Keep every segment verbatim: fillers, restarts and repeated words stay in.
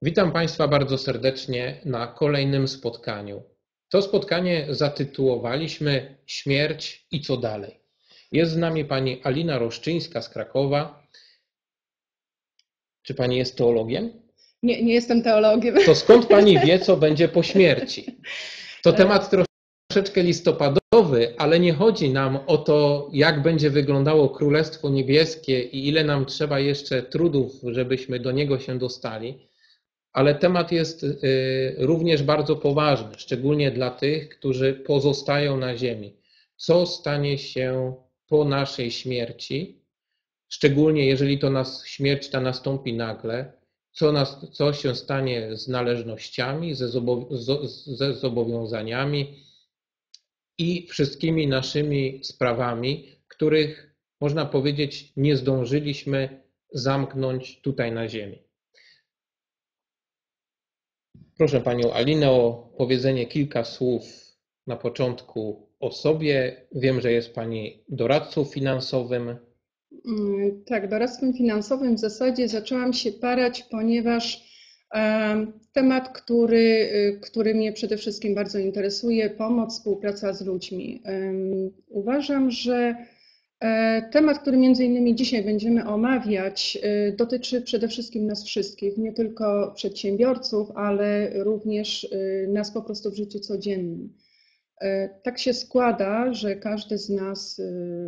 Witam Państwa bardzo serdecznie na kolejnym spotkaniu. To spotkanie zatytułowaliśmy Śmierć i co dalej. Jest z nami pani Alina Roszczyńska z Krakowa. Czy pani jest teologiem? Nie, nie jestem teologiem. To skąd pani wie, co będzie po śmierci? To temat troszeczkę listopadowy, ale nie chodzi nam o to, jak będzie wyglądało Królestwo Niebieskie i ile nam trzeba jeszcze trudów, żebyśmy do niego się dostali. Ale temat jest również bardzo poważny, szczególnie dla tych, którzy pozostają na ziemi. Co stanie się po naszej śmierci, szczególnie jeżeli to nas, śmierć ta nastąpi nagle, co, nas, co się stanie z należnościami, ze, zobow, ze zobowiązaniami i wszystkimi naszymi sprawami, których, można powiedzieć, nie zdążyliśmy zamknąć tutaj na ziemi. Proszę panią Alinę o powiedzenie kilka słów na początku o sobie. Wiem, że jest pani doradcą finansowym. Tak, doradcą finansowym w zasadzie zaczęłam się parać, ponieważ temat, który, który mnie przede wszystkim bardzo interesuje, pomoc, współpraca z ludźmi. Uważam, że temat, który między innymi dzisiaj będziemy omawiać, dotyczy przede wszystkim nas wszystkich, nie tylko przedsiębiorców, ale również nas po prostu w życiu codziennym. Tak się składa, że każdy z nas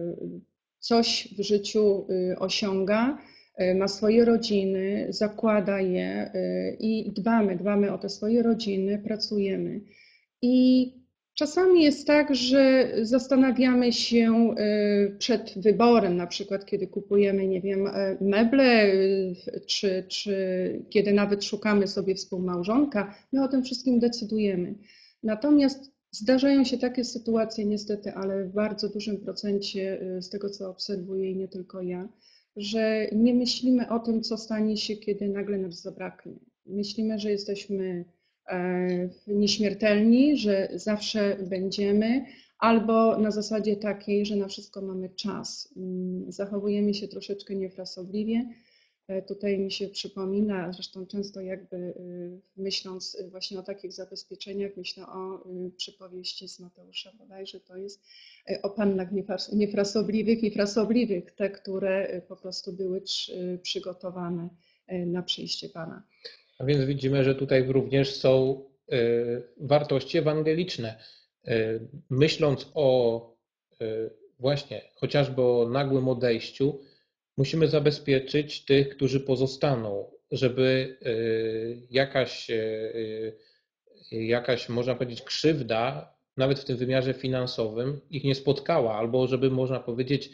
coś w życiu osiąga, ma swoje rodziny, zakłada je i dbamy, dbamy o te swoje rodziny, pracujemy. I czasami jest tak, że zastanawiamy się przed wyborem, na przykład kiedy kupujemy, nie wiem, meble, czy, czy kiedy nawet szukamy sobie współmałżonka, my o tym wszystkim decydujemy. Natomiast zdarzają się takie sytuacje niestety, ale w bardzo dużym procencie z tego, co obserwuję i nie tylko ja, że nie myślimy o tym, co stanie się, kiedy nagle nas zabraknie. Myślimy, że jesteśmy nieśmiertelni, że zawsze będziemy, albo na zasadzie takiej, że na wszystko mamy czas. Zachowujemy się troszeczkę niefrasobliwie. Tutaj mi się przypomina, zresztą często jakby myśląc właśnie o takich zabezpieczeniach, myślę o przypowieści z Mateusza bodajże, to jest o pannach niefrasobliwych i frasobliwych, te, które po prostu były przygotowane na przyjście Pana. A więc widzimy, że tutaj również są wartości ewangeliczne. Myśląc o właśnie chociażby o nagłym odejściu, musimy zabezpieczyć tych, którzy pozostaną, żeby jakaś, jakaś, można powiedzieć, krzywda, nawet w tym wymiarze finansowym, ich nie spotkała, albo żeby, można powiedzieć,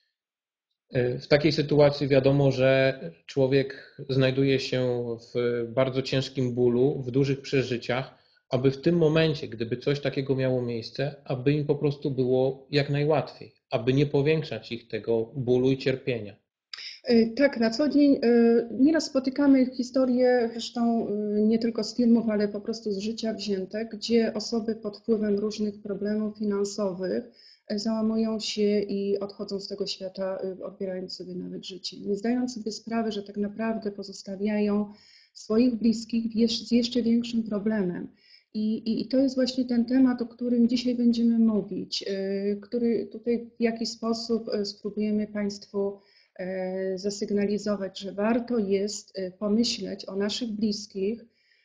w takiej sytuacji wiadomo, że człowiek znajduje się w bardzo ciężkim bólu, w dużych przeżyciach, aby w tym momencie, gdyby coś takiego miało miejsce, aby im po prostu było jak najłatwiej, aby nie powiększać ich tego bólu i cierpienia. Tak, na co dzień nieraz spotykamy historie, zresztą nie tylko z filmów, ale po prostu z życia wzięte, gdzie osoby pod wpływem różnych problemów finansowych załamują się i odchodzą z tego świata, odbierając sobie nawet życie, nie zdając sobie sprawy, że tak naprawdę pozostawiają swoich bliskich z jeszcze większym problemem. I, i, I to jest właśnie ten temat, o którym dzisiaj będziemy mówić, który tutaj w jakiś sposób spróbujemy Państwu zasygnalizować, że warto jest pomyśleć o naszych bliskich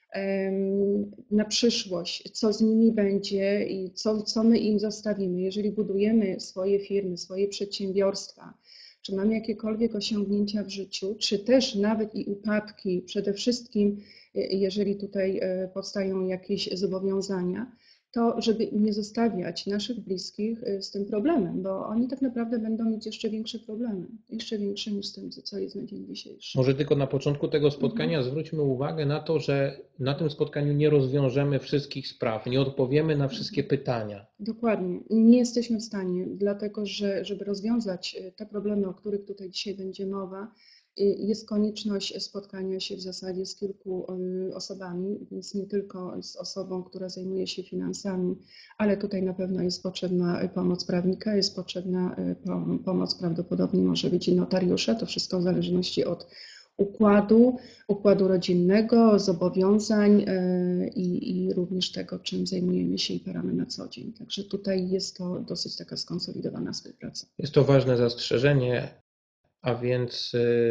na przyszłość, co z nimi będzie i co, co my im zostawimy. Jeżeli budujemy swoje firmy, swoje przedsiębiorstwa, czy mamy jakiekolwiek osiągnięcia w życiu, czy też nawet i upadki, przede wszystkim jeżeli tutaj powstają jakieś zobowiązania, to żeby nie zostawiać naszych bliskich z tym problemem, bo oni tak naprawdę będą mieć jeszcze większe problemy, jeszcze większe niż z tym, co jest na dzień dzisiejszy. Może tylko na początku tego spotkania mhm. zwróćmy uwagę na to, że na tym spotkaniu nie rozwiążemy wszystkich spraw, nie odpowiemy na wszystkie mhm. pytania. Dokładnie. Nie jesteśmy w stanie, dlatego że żeby rozwiązać te problemy, o których tutaj dzisiaj będzie mowa, jest konieczność spotkania się w zasadzie z kilku osobami, więc nie tylko z osobą, która zajmuje się finansami, ale tutaj na pewno jest potrzebna pomoc prawnika, jest potrzebna pomoc, prawdopodobnie może być i notariusza, to wszystko w zależności od układu, układu rodzinnego, zobowiązań i, i również tego, czym zajmujemy się i paramy na co dzień. Także tutaj jest to dosyć taka skonsolidowana współpraca. Jest to ważne zastrzeżenie, a więc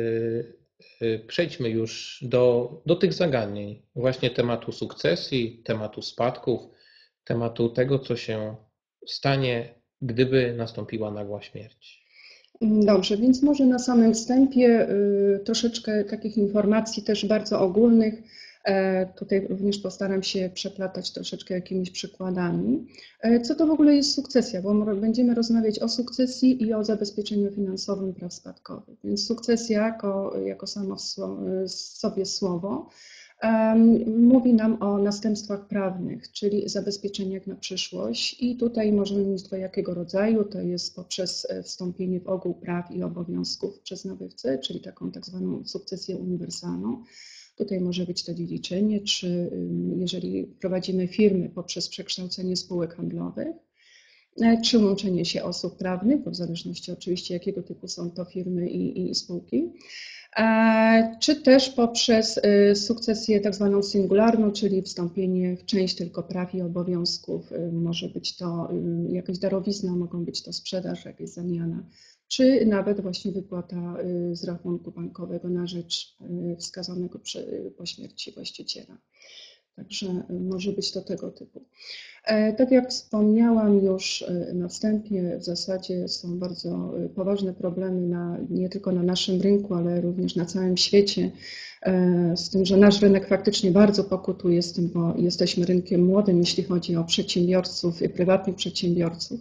przejdźmy już do, do tych zagadnień, właśnie tematu sukcesji, tematu spadków, tematu tego, co się stanie, gdyby nastąpiła nagła śmierć. Dobrze, więc może na samym wstępie troszeczkę takich informacji też bardzo ogólnych. Tutaj również postaram się przeplatać troszeczkę jakimiś przykładami. Co to w ogóle jest sukcesja? Bo będziemy rozmawiać o sukcesji i o zabezpieczeniu finansowym praw spadkowych. Więc sukcesja jako, jako samo w sobie słowo mówi nam o następstwach prawnych, czyli zabezpieczeniach na przyszłość i tutaj możemy mieć dwojakiego rodzaju, to jest poprzez wstąpienie w ogół praw i obowiązków przez nabywcę, czyli taką tak zwaną sukcesję uniwersalną. Tutaj może być to dziedziczenie, czy jeżeli prowadzimy firmy poprzez przekształcenie spółek handlowych, czy łączenie się osób prawnych, bo w zależności oczywiście jakiego typu są to firmy i, i spółki, czy też poprzez sukcesję tak zwaną singularną, czyli wstąpienie w część tylko praw i obowiązków. Może być to jakaś darowizna, mogą być to sprzedaż, jakaś zamiana, czy nawet właśnie wypłata z rachunku bankowego na rzecz wskazanego po śmierci właściciela. Także może być to tego typu. Tak jak wspomniałam już na wstępie, w zasadzie są bardzo poważne problemy na, nie tylko na naszym rynku, ale również na całym świecie, z tym, że nasz rynek faktycznie bardzo pokutuje z tym, bo jesteśmy rynkiem młodym, jeśli chodzi o przedsiębiorców, prywatnych przedsiębiorców.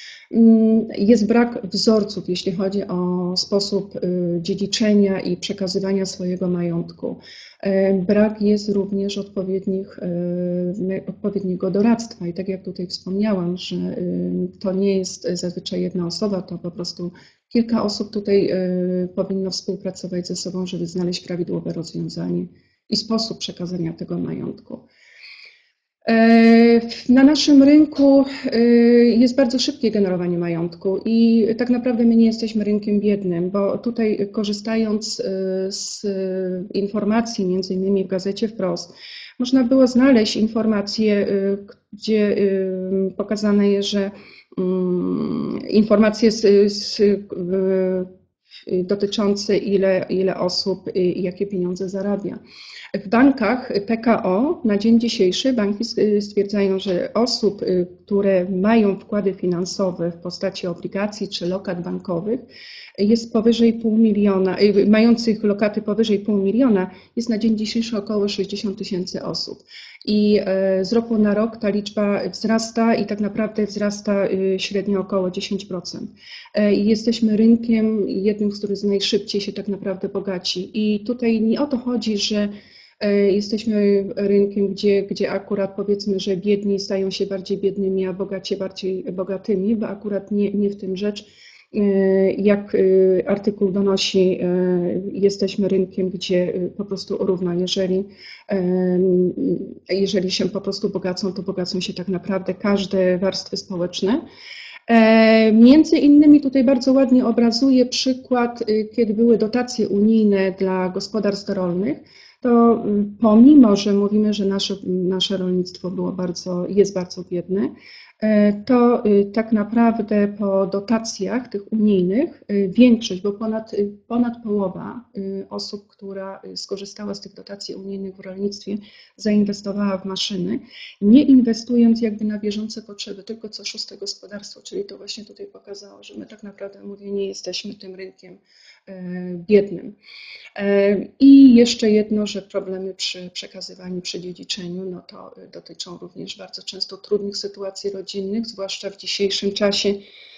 Jest brak wzorców, jeśli chodzi o sposób dziedziczenia i przekazywania swojego majątku. Brak jest również odpowiednich, odpowiedniego doradztwa i tak jak tutaj wspomniałam, że to nie jest zazwyczaj jedna osoba, to po prostu kilka osób tutaj powinno współpracować ze sobą, żeby znaleźć prawidłowe rozwiązanie i sposób przekazania tego majątku. Na naszym rynku jest bardzo szybkie generowanie majątku i tak naprawdę my nie jesteśmy rynkiem biednym, bo tutaj korzystając z informacji, między innymi w gazecie Wprost, można było znaleźć informacje, gdzie pokazane jest, że informacje z, z, dotyczące ile, ile osób i jakie pieniądze zarabia. W bankach P K O na dzień dzisiejszy banki stwierdzają, że osób, które mają wkłady finansowe w postaci obligacji czy lokat bankowych jest powyżej pół miliona, mających lokaty powyżej pół miliona jest na dzień dzisiejszy około sześćdziesiąt tysięcy osób. I z roku na rok ta liczba wzrasta i tak naprawdę wzrasta średnio około dziesięć procent. I jesteśmy rynkiem jednym, który najszybciej się tak naprawdę bogaci. I tutaj nie o to chodzi, że jesteśmy rynkiem, gdzie, gdzie akurat powiedzmy, że biedni stają się bardziej biednymi, a bogaci bardziej bogatymi, bo akurat nie, nie w tym rzecz. Jak artykuł donosi, jesteśmy rynkiem, gdzie po prostu równo, jeżeli, jeżeli się po prostu bogacą, to bogacą się tak naprawdę każde warstwy społeczne. Między innymi tutaj bardzo ładnie obrazuje przykład, kiedy były dotacje unijne dla gospodarstw rolnych, to pomimo, że mówimy, że nasze, nasze rolnictwo było bardzo, jest bardzo biedne, to tak naprawdę po dotacjach tych unijnych większość, bo ponad, ponad połowa osób, która skorzystała z tych dotacji unijnych w rolnictwie, zainwestowała w maszyny, nie inwestując jakby na bieżące potrzeby, tylko co szóste gospodarstwo, czyli to właśnie tutaj pokazało, że my tak naprawdę, mówię, nie jesteśmy tym rynkiem biednym. I jeszcze jedno, że problemy przy przekazywaniu, przy dziedziczeniu, no to dotyczą również bardzo często trudnych sytuacji rodzinnych, zwłaszcza w dzisiejszym czasie,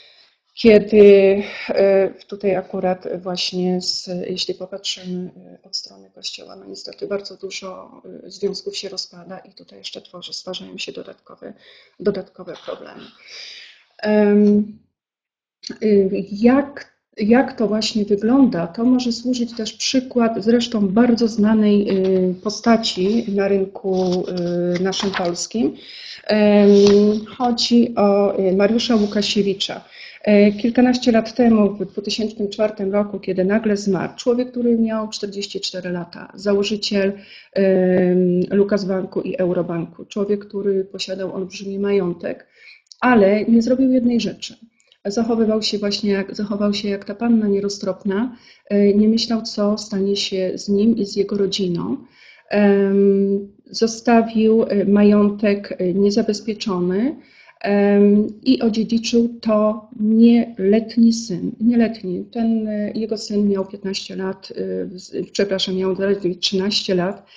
kiedy tutaj akurat właśnie, z, jeśli popatrzymy od strony Kościoła, no niestety bardzo dużo związków się rozpada i tutaj jeszcze tworzy, stwarzają się dodatkowe, dodatkowe problemy. Jak jak to właśnie wygląda, to może służyć też przykład zresztą bardzo znanej postaci na rynku naszym polskim. Chodzi o Mariusza Łukasiewicza. Kilkanaście lat temu, w dwa tysiące czwartym roku, kiedy nagle zmarł, człowiek, który miał czterdzieści cztery lata, założyciel Lukas Banku i Eurobanku, człowiek, który posiadał olbrzymi majątek, ale nie zrobił jednej rzeczy. Zachowywał się właśnie jak, zachował się jak ta panna nieroztropna, nie myślał, co stanie się z nim i z jego rodziną. Zostawił majątek niezabezpieczony i odziedziczył to nieletni syn. Nieletni. Ten jego syn miał piętnaście lat, przepraszam, miał zaledwie trzynaście lat.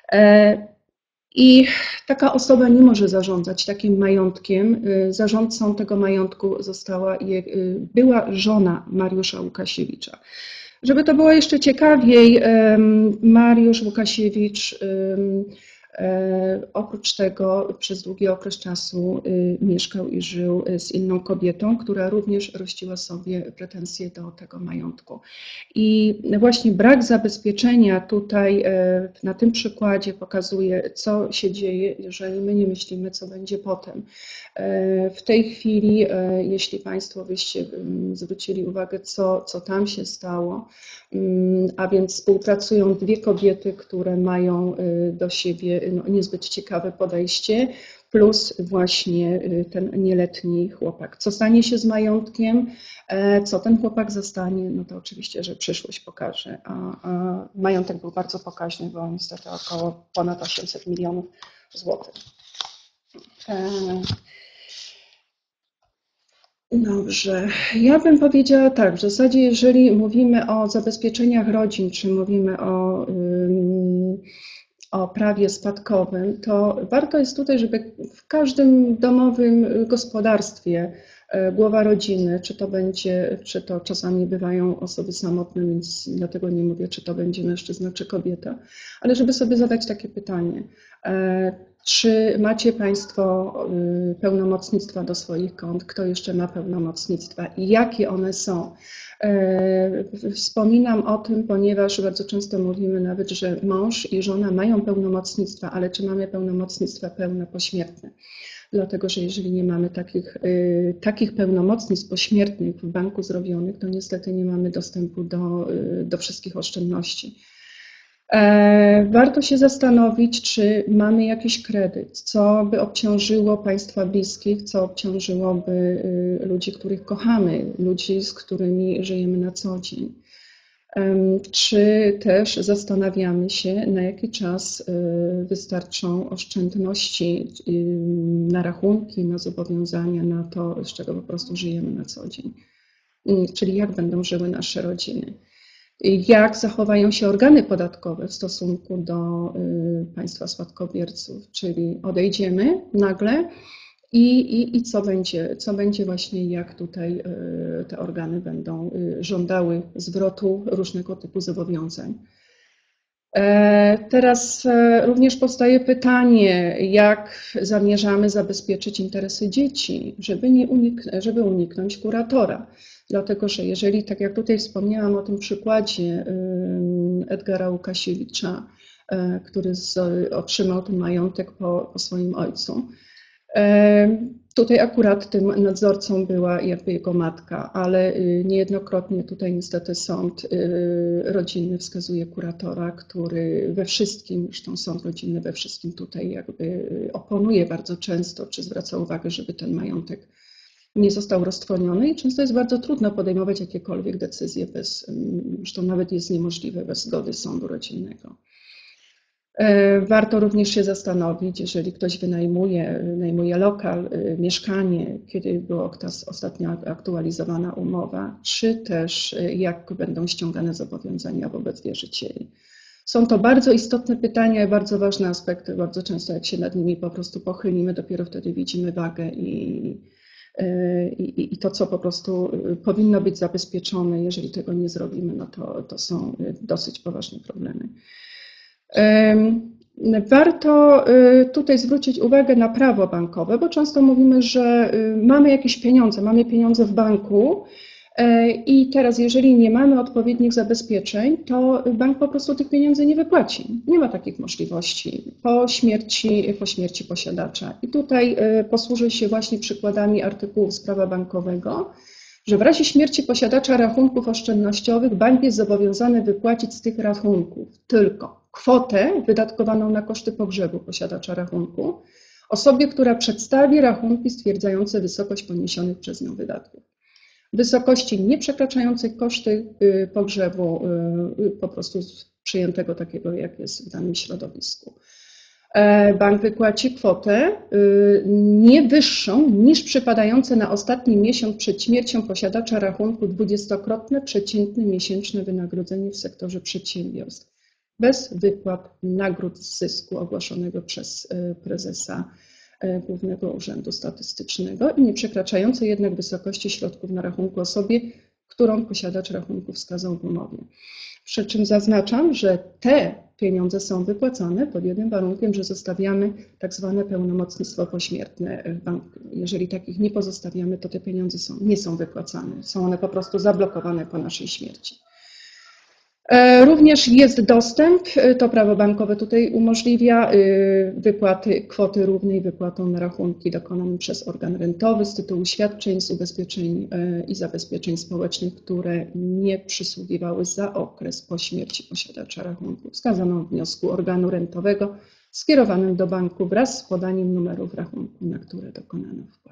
I taka osoba nie może zarządzać takim majątkiem. Zarządcą tego majątku została była żona Mariusza Łukasiewicza. Żeby to było jeszcze ciekawiej, Mariusz Łukasiewicz oprócz tego przez długi okres czasu mieszkał i żył z inną kobietą, która również rościła sobie pretensje do tego majątku. I właśnie brak zabezpieczenia tutaj na tym przykładzie pokazuje, co się dzieje, jeżeli my nie myślimy, co będzie potem. W tej chwili, jeśli Państwo byście zwrócili uwagę, co, co tam się stało, a więc współpracują dwie kobiety, które mają do siebie no, niezbyt ciekawe podejście, plus właśnie ten nieletni chłopak. Co stanie się z majątkiem, co ten chłopak zostanie, no to oczywiście, że przyszłość pokaże. A, a majątek był bardzo pokaźny, bo niestety około ponad osiemset milionów złotych. Dobrze, ja bym powiedziała tak, w zasadzie jeżeli mówimy o zabezpieczeniach rodzin, czy mówimy o, o prawie spadkowym, to warto jest tutaj, żeby w każdym domowym gospodarstwie głowa rodziny, czy to będzie, czy to czasami bywają osoby samotne, więc dlatego nie mówię, czy to będzie mężczyzna, czy kobieta, ale żeby sobie zadać takie pytanie. Czy macie Państwo pełnomocnictwa do swoich kont? Kto jeszcze ma pełnomocnictwa i jakie one są? Wspominam o tym, ponieważ bardzo często mówimy nawet, że mąż i żona mają pełnomocnictwa, ale czy mamy pełnomocnictwa pełne pośmiertne? Dlatego, że jeżeli nie mamy takich, takich pełnomocnictw pośmiertnych w banku zrobionych, to niestety nie mamy dostępu do, do wszystkich oszczędności. Warto się zastanowić, czy mamy jakiś kredyt, co by obciążyło Państwa bliskich, co obciążyłoby ludzi, których kochamy, ludzi, z którymi żyjemy na co dzień. Czy też zastanawiamy się, na jaki czas wystarczą oszczędności na rachunki, na zobowiązania, na to, z czego po prostu żyjemy na co dzień. Czyli jak będą żyły nasze rodziny. Jak zachowają się organy podatkowe w stosunku do państwa spadkobierców, czyli odejdziemy nagle i, i, i co będzie, co będzie właśnie, jak tutaj te organy będą żądały zwrotu różnego typu zobowiązań. Teraz również powstaje pytanie, jak zamierzamy zabezpieczyć interesy dzieci, żeby, nie unik- żeby uniknąć kuratora. Dlatego, że jeżeli, tak jak tutaj wspomniałam o tym przykładzie Edgara Łukasiewicza, który z, otrzymał ten majątek po, po swoim ojcu, tutaj akurat tym nadzorcą była jakby jego matka, ale niejednokrotnie tutaj niestety sąd rodzinny wskazuje kuratora, który we wszystkim, zresztą sąd rodzinny we wszystkim tutaj jakby oponuje bardzo często, czy zwraca uwagę, żeby ten majątek nie został roztrwoniony i często jest bardzo trudno podejmować jakiekolwiek decyzje bez, zresztą nawet jest niemożliwe bez zgody sądu rodzinnego. Warto również się zastanowić, jeżeli ktoś wynajmuje, wynajmuje lokal, mieszkanie, kiedy była ostatnio aktualizowana umowa, czy też jak będą ściągane zobowiązania wobec wierzycieli. Są to bardzo istotne pytania i bardzo ważne aspekty. Bardzo często jak się nad nimi po prostu pochylimy, dopiero wtedy widzimy wagę i, i, i to, co po prostu powinno być zabezpieczone. Jeżeli tego nie zrobimy, no to, to są dosyć poważne problemy. Warto tutaj zwrócić uwagę na prawo bankowe, bo często mówimy, że mamy jakieś pieniądze, mamy pieniądze w banku I teraz, jeżeli nie mamy odpowiednich zabezpieczeń, to bank po prostu tych pieniędzy nie wypłaci. Nie ma takich możliwości po śmierci, po śmierci posiadacza. I tutaj posłużę się właśnie przykładami artykułów z prawa bankowego, że w razie śmierci posiadacza rachunków oszczędnościowych bank jest zobowiązany wypłacić z tych rachunków tylko kwotę wydatkowaną na koszty pogrzebu posiadacza rachunku osobie, która przedstawi rachunki stwierdzające wysokość poniesionych przez nią wydatków. W wysokości nieprzekraczającej koszty pogrzebu po prostu przyjętego takiego, jak jest w danym środowisku. Bank wypłaci kwotę nie wyższą niż przypadające na ostatni miesiąc przed śmiercią posiadacza rachunku dwudziestokrotne przeciętne miesięczne wynagrodzenie w sektorze przedsiębiorstw, bez wypłat nagród z zysku ogłoszonego przez prezesa Głównego Urzędu Statystycznego i nie przekraczające jednak wysokości środków na rachunku osobie, którą posiadacz rachunku wskazał w umowie. Przy czym zaznaczam, że te pieniądze są wypłacane pod jednym warunkiem, że zostawiamy tak zwane pełnomocnictwo pośmiertne w banku. Jeżeli takich nie pozostawiamy, to te pieniądze są, nie są wypłacane. Są one po prostu zablokowane po naszej śmierci. Również jest dostęp, to prawo bankowe tutaj umożliwia wypłaty kwoty równej wypłatom na rachunki dokonanym przez organ rentowy z tytułu świadczeń z ubezpieczeń i zabezpieczeń społecznych, które nie przysługiwały za okres po śmierci posiadacza rachunku, wskazaną w wniosku organu rentowego skierowanym do banku wraz z podaniem numerów rachunku, na które dokonano wpłat.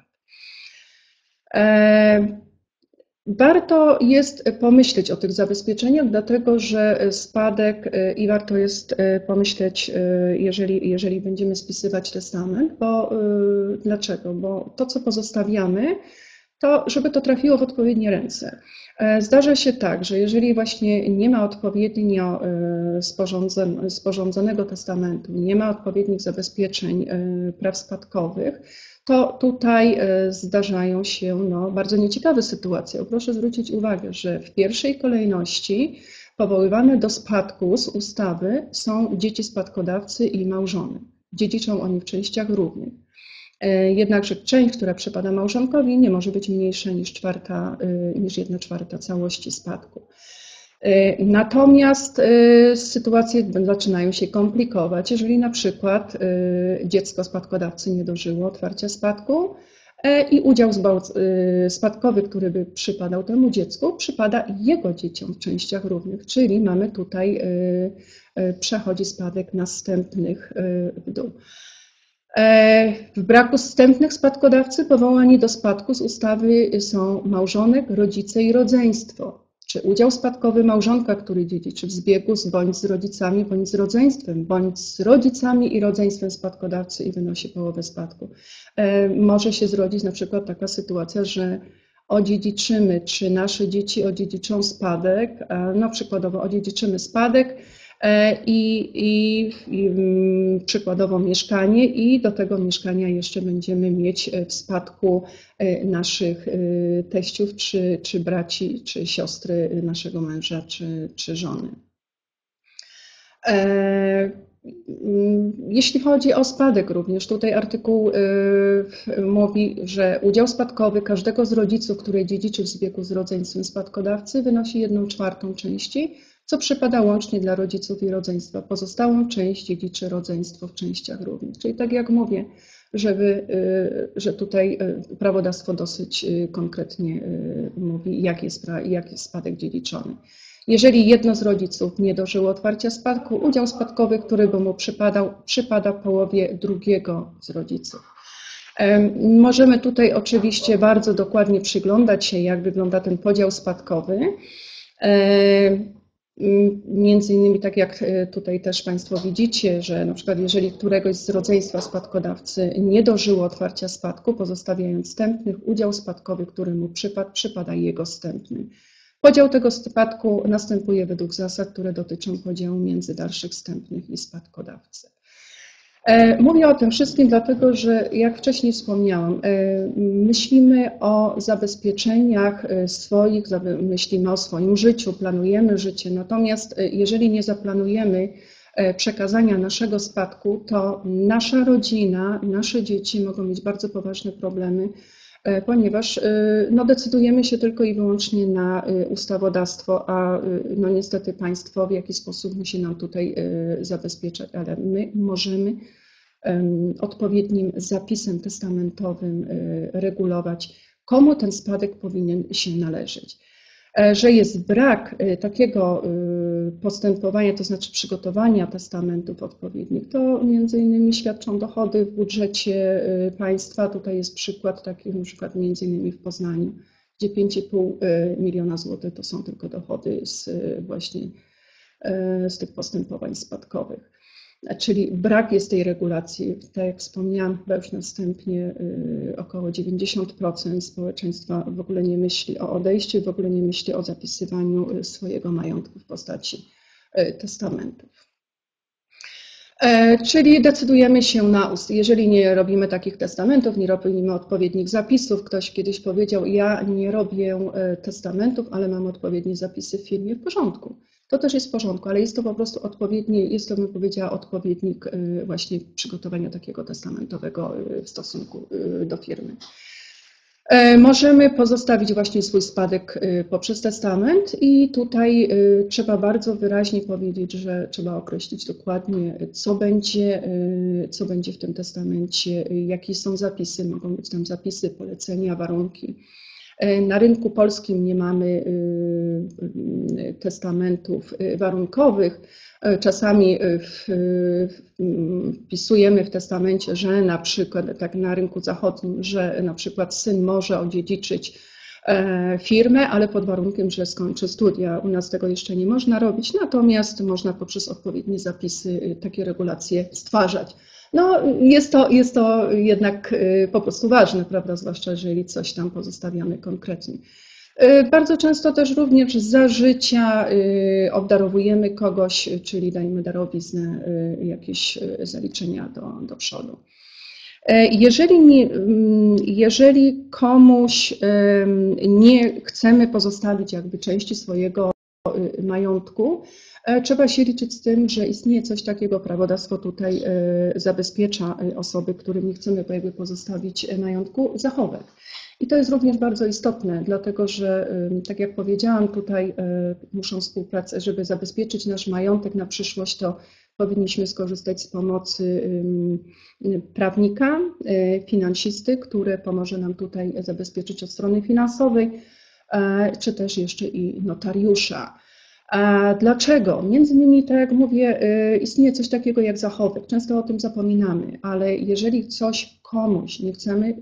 Warto jest pomyśleć o tych zabezpieczeniach, dlatego że spadek i warto jest pomyśleć, jeżeli, jeżeli będziemy spisywać testament, bo dlaczego? Bo to, co pozostawiamy, to żeby to trafiło w odpowiednie ręce. Zdarza się tak, że jeżeli właśnie nie ma odpowiednio sporządzonego testamentu, nie ma odpowiednich zabezpieczeń praw spadkowych, to tutaj zdarzają się no, bardzo nieciekawe sytuacje. Proszę zwrócić uwagę, że w pierwszej kolejności powoływane do spadku z ustawy są dzieci spadkodawcy i małżonek. Dziedziczą oni w częściach równych. Jednakże część, która przypada małżonkowi, nie może być mniejsza niż, czwarta, niż jedna czwarta całości spadku. Natomiast sytuacje zaczynają się komplikować, jeżeli na przykład dziecko spadkodawcy nie dożyło otwarcia spadku i udział spadkowy, który by przypadał temu dziecku, przypada jego dzieciom w częściach równych, czyli mamy tutaj, przechodzi spadek następnych w dół. W braku zstępnych spadkodawcy powołani do spadku z ustawy są małżonek, rodzice i rodzeństwo. Czy udział spadkowy małżonka, który dziedziczy w zbiegu z, bądź z rodzicami, bądź z rodzeństwem, bądź z rodzicami i rodzeństwem spadkodawcy i wynosi połowę spadku. Może się zrodzić na przykład taka sytuacja, że odziedziczymy, czy nasze dzieci odziedziczą spadek, no przykładowo odziedziczymy spadek, I, i, i przykładowo mieszkanie i do tego mieszkania jeszcze będziemy mieć w spadku naszych teściów, czy, czy braci, czy siostry naszego męża, czy, czy żony. Jeśli chodzi o spadek również, tutaj artykuł mówi, że udział spadkowy każdego z rodziców, który dziedziczy w zbiegu z rodzeństwem spadkodawcy, wynosi jedną czwartą części, co przypada łącznie dla rodziców i rodzeństwa. Pozostałą część dziedziczy rodzeństwo w częściach równych. Czyli tak jak mówię, żeby, że tutaj prawodawstwo dosyć konkretnie mówi, jak jest, jak jest spadek dziedziczony. Jeżeli jedno z rodziców nie dożyło otwarcia spadku, udział spadkowy, który by mu przypadał, przypada połowie drugiego z rodziców. Możemy tutaj oczywiście bardzo dokładnie przyglądać się, jak wygląda ten podział spadkowy. Między innymi, tak jak tutaj też Państwo widzicie, że na przykład jeżeli któregoś z rodzeństwa spadkodawcy nie dożyło otwarcia spadku, pozostawiając wstępnych, udział spadkowy, który mu przypadł, przypada jego wstępny. Podział tego spadku następuje według zasad, które dotyczą podziału między dalszych wstępnych i spadkodawcy. Mówię o tym wszystkim dlatego, że jak wcześniej wspomniałam, myślimy o zabezpieczeniach swoich, myślimy o swoim życiu, planujemy życie, natomiast jeżeli nie zaplanujemy przekazania naszego spadku, to nasza rodzina, nasze dzieci mogą mieć bardzo poważne problemy ponieważ no, decydujemy się tylko i wyłącznie na ustawodawstwo, a no, niestety państwo w jakiś sposób musi nam tutaj zabezpieczać, ale my możemy odpowiednim zapisem testamentowym regulować, komu ten spadek powinien się należeć. Że jest brak takiego postępowania, to znaczy przygotowania testamentów odpowiednich, to między innymi świadczą dochody w budżecie państwa. Tutaj jest przykład taki, na przykład między innymi w Poznaniu, gdzie pięć i pół miliona złotych to są tylko dochody z właśnie z tych postępowań spadkowych. Czyli brak jest tej regulacji. Tak jak wspomniałam chyba już następnie, około dziewięćdziesiąt procent społeczeństwa w ogóle nie myśli o odejściu, w ogóle nie myśli o zapisywaniu swojego majątku w postaci testamentów. Czyli decydujemy się na ust. Jeżeli nie robimy takich testamentów, nie robimy odpowiednich zapisów, ktoś kiedyś powiedział, ja nie robię testamentów, ale mam odpowiednie zapisy w firmie, w porządku. To też jest w porządku, ale jest to po prostu odpowiedni, jest to, bym powiedziała, odpowiednik właśnie przygotowania takiego testamentowego w stosunku do firmy. Możemy pozostawić właśnie swój spadek poprzez testament i tutaj trzeba bardzo wyraźnie powiedzieć, że trzeba określić dokładnie, co będzie, co będzie w tym testamencie, jakie są zapisy, mogą być tam zapisy, polecenia, warunki. Na rynku polskim nie mamy testamentów warunkowych. Czasami wpisujemy w testamencie, że na przykład tak na rynku zachodnim, że na przykład syn może odziedziczyć firmę, ale pod warunkiem, że skończy studia. U nas tego jeszcze nie można robić, natomiast można poprzez odpowiednie zapisy takie regulacje stwarzać. No, jest to, jest to jednak po prostu ważne, prawda, zwłaszcza jeżeli coś tam pozostawiamy konkretnie. Bardzo często też również za życia obdarowujemy kogoś, czyli dajemy darowiznę, jakieś zaliczenia do, do przodu. Jeżeli, nie, jeżeli komuś nie chcemy pozostawić jakby części swojego majątku, trzeba się liczyć z tym, że istnieje coś takiego, prawodawstwo tutaj zabezpiecza osoby, którym nie chcemy jakby pozostawić majątku, zachowek. I to jest również bardzo istotne, dlatego że, tak jak powiedziałam, tutaj muszą współpracować, żeby zabezpieczyć nasz majątek na przyszłość, to powinniśmy skorzystać z pomocy prawnika, finansisty, który pomoże nam tutaj zabezpieczyć od strony finansowej, czy też jeszcze i notariusza. A dlaczego? Między innymi, tak jak mówię, istnieje coś takiego jak zachowek. Często o tym zapominamy, ale jeżeli coś komuś nie chcemy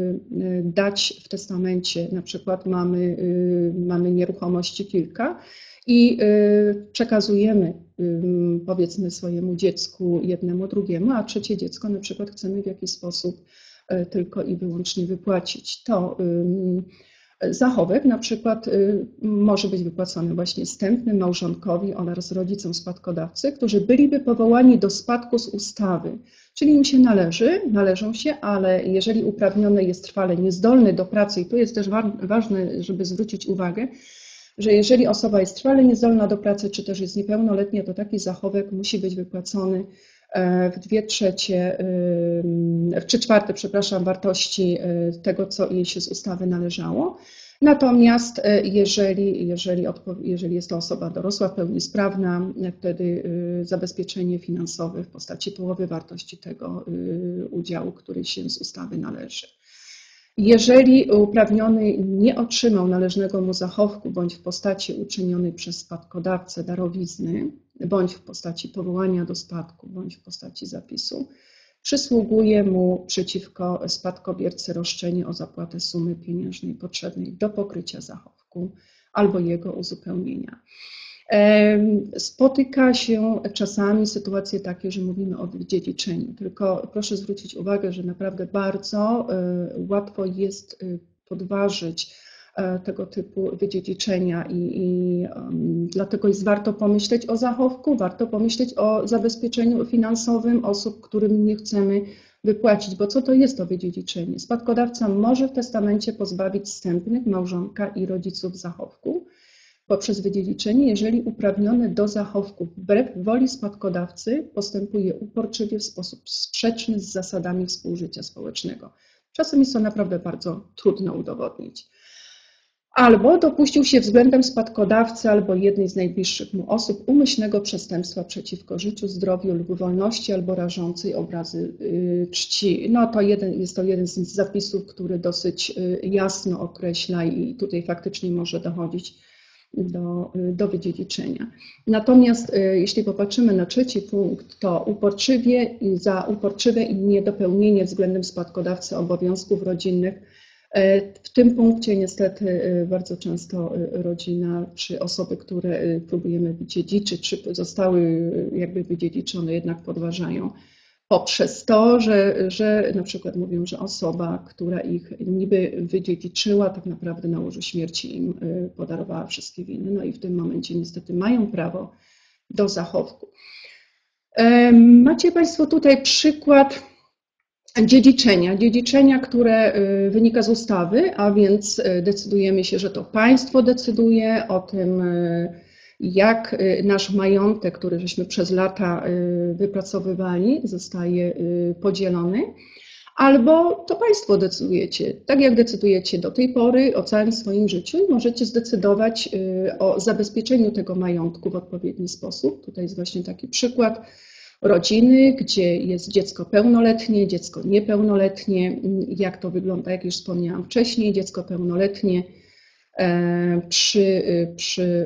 dać w testamencie, na przykład mamy, mamy nieruchomości kilka i przekazujemy, powiedzmy, swojemu dziecku jednemu, drugiemu, a trzecie dziecko na przykład chcemy w jakiś sposób tylko i wyłącznie wypłacić, to zachowek na przykład może być wypłacony właśnie zstępnym, małżonkowi oraz rodzicom spadkodawcy, którzy byliby powołani do spadku z ustawy. Czyli im się należy, należą się, ale jeżeli uprawniony jest trwale niezdolny do pracy, i tu jest też ważne, żeby zwrócić uwagę, że jeżeli osoba jest trwale niezdolna do pracy, czy też jest niepełnoletnia, to taki zachowek musi być wypłacony w dwie trzecie, w trzy czwarte, przepraszam, wartości tego, co jej się z ustawy należało. Natomiast jeżeli, jeżeli, jeżeli jest to osoba dorosła, w pełni sprawna, wtedy zabezpieczenie finansowe w postaci połowy wartości tego udziału, który się z ustawy należy. Jeżeli uprawniony nie otrzymał należnego mu zachowku bądź w postaci uczynionej przez spadkodawcę darowizny, bądź w postaci powołania do spadku, bądź w postaci zapisu, przysługuje mu przeciwko spadkobiercy roszczenie o zapłatę sumy pieniężnej potrzebnej do pokrycia zachowku albo jego uzupełnienia. Spotyka się czasami sytuacje takie, że mówimy o wydziedziczeniu, tylko proszę zwrócić uwagę, że naprawdę bardzo łatwo jest podważyć tego typu wydziedziczenia i, i um, dlatego jest warto pomyśleć o zachowku, warto pomyśleć o zabezpieczeniu finansowym osób, którym nie chcemy wypłacić, bo co to jest to wydziedziczenie? Spadkodawca może w testamencie pozbawić zstępnych małżonka i rodziców zachowku poprzez wydziedziczenie, jeżeli uprawniony do zachowku wbrew woli spadkodawcy postępuje uporczywie w sposób sprzeczny z zasadami współżycia społecznego. Czasem jest to naprawdę bardzo trudno udowodnić. Albo dopuścił się względem spadkodawcy albo jednej z najbliższych mu osób umyślnego przestępstwa przeciwko życiu, zdrowiu lub wolności albo rażącej obrazy yy, czci. No to jeden, jest to jeden z zapisów, który dosyć yy, jasno określa i tutaj faktycznie może dochodzić do, yy, do wydziedziczenia. Natomiast yy, jeśli popatrzymy na trzeci punkt, to uporczywie i za uporczywe i niedopełnienie względem spadkodawcy obowiązków rodzinnych. W tym punkcie niestety bardzo często rodzina czy osoby, które próbujemy wydziedziczyć, czy zostały jakby wydziedziczone, jednak podważają poprzez to, że, że na przykład mówią, że osoba, która ich niby wydziedziczyła, tak naprawdę na łożu śmierci im podarowała wszystkie winy. No i w tym momencie niestety mają prawo do zachowku. Macie Państwo tutaj przykład dziedziczenia, dziedziczenia, które wynika z ustawy, a więc decydujemy się, że to państwo decyduje o tym, jak nasz majątek, który żeśmy przez lata wypracowywali, zostaje podzielony, albo to państwo decydujecie, tak jak decydujecie do tej pory o całym swoim życiu i możecie zdecydować o zabezpieczeniu tego majątku w odpowiedni sposób. Tutaj jest właśnie taki przykład rodziny, gdzie jest dziecko pełnoletnie, dziecko niepełnoletnie, jak to wygląda, jak już wspomniałam wcześniej, dziecko pełnoletnie przy, przy,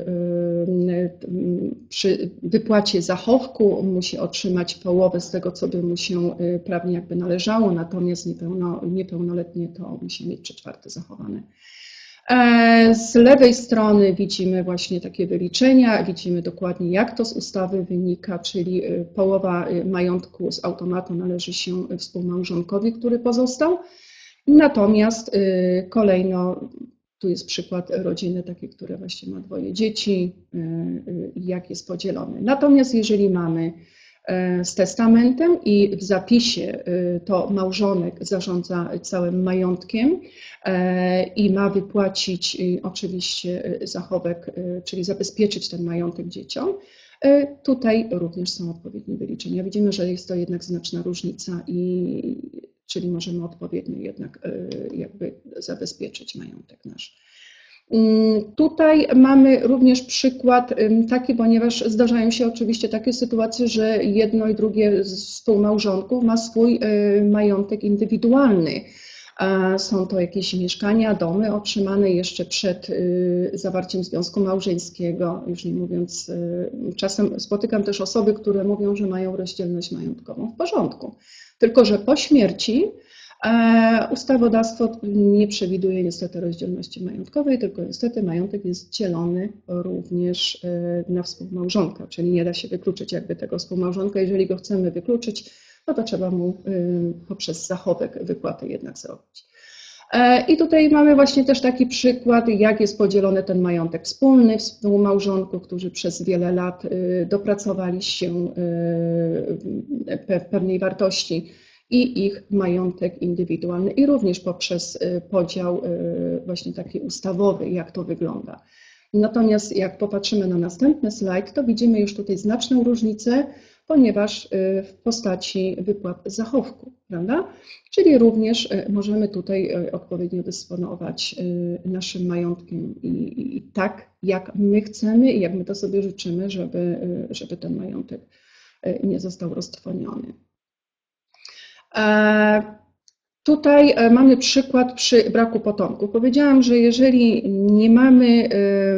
przy wypłacie zachowku musi otrzymać połowę z tego, co by mu się prawnie jakby należało, natomiast niepełno, niepełnoletnie to musi mieć trzy czwarte zachowane. Z lewej strony widzimy właśnie takie wyliczenia, widzimy dokładnie, jak to z ustawy wynika, czyli połowa majątku z automatu należy się współmałżonkowi, który pozostał. Natomiast kolejno, tu jest przykład rodziny takiej, która właśnie ma dwoje dzieci, jak jest podzielony. Natomiast jeżeli mamy z testamentem i w zapisie to małżonek zarządza całym majątkiem i ma wypłacić oczywiście zachowek, czyli zabezpieczyć ten majątek dzieciom, tutaj również są odpowiednie wyliczenia. Widzimy, że jest to jednak znaczna różnica, i, czyli możemy odpowiednio jednak jakby zabezpieczyć majątek nasz. Tutaj mamy również przykład taki, ponieważ zdarzają się oczywiście takie sytuacje, że jedno i drugie z współmałżonków ma swój majątek indywidualny. Są to jakieś mieszkania, domy otrzymane jeszcze przed zawarciem związku małżeńskiego, już nie mówiąc, czasem spotykam też osoby, które mówią, że mają rozdzielność majątkową w porządku, tylko że po śmierci ustawodawstwo nie przewiduje niestety rozdzielności majątkowej, tylko niestety majątek jest dzielony również na współmałżonka, czyli nie da się wykluczyć jakby tego współmałżonka. Jeżeli go chcemy wykluczyć, no to trzeba mu poprzez zachowek wypłatę jednak zrobić. I tutaj mamy właśnie też taki przykład, jak jest podzielony ten majątek wspólny współmałżonków, którzy przez wiele lat dopracowali się pewnej wartości, i ich majątek indywidualny, i również poprzez podział właśnie taki ustawowy, jak to wygląda. Natomiast jak popatrzymy na następny slajd, to widzimy już tutaj znaczną różnicę, ponieważ w postaci wypłat zachowku, prawda? Czyli również możemy tutaj odpowiednio dysponować naszym majątkiem i, i, i tak, jak my chcemy i jak my to sobie życzymy, żeby, żeby ten majątek nie został roztrwoniony. Tutaj mamy przykład przy braku potomków. Powiedziałam, że jeżeli nie mamy,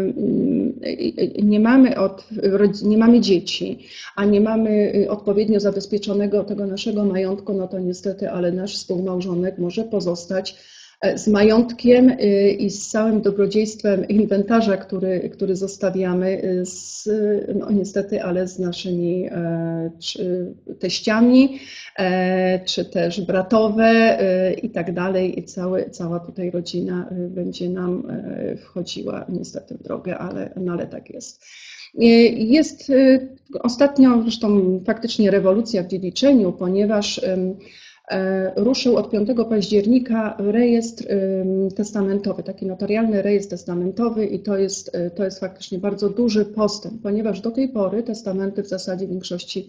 nie mamy, od, nie mamy dzieci, a nie mamy odpowiednio zabezpieczonego tego naszego majątku, no to niestety, ale nasz współmałżonek może pozostać z majątkiem i z całym dobrodziejstwem inwentarza, który, który zostawiamy, z, no niestety, ale z naszymi czy teściami, czy też bratowe i tak dalej. I całe, cała tutaj rodzina będzie nam wchodziła niestety w drogę, ale, no ale tak jest. Jest ostatnio zresztą faktycznie rewolucja w dziedziczeniu, ponieważ ruszył od piątego października rejestr testamentowy, taki notarialny rejestr testamentowy, i to jest, to jest faktycznie bardzo duży postęp, ponieważ do tej pory testamenty w zasadzie w większości